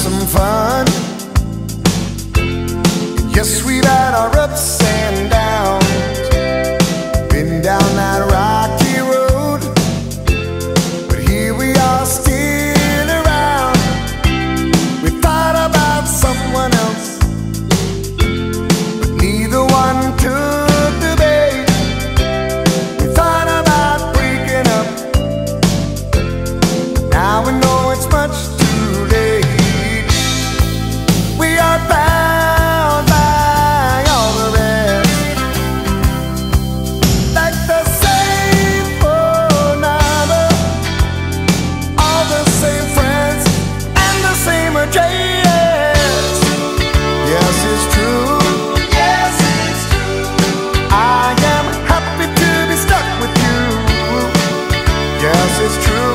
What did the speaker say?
some fun. Yes, we've had our ups and downs, been down that rocky road, but here we are still around. We thought about someone else, but neither one took the bait. We thought about breaking up, now we know it's much too late. We are bound by all the rest, like the same phone number, all the same friends, and the same address. Yes, it's true. Yes, it's true. I am happy to be stuck with you. Yes, it's true.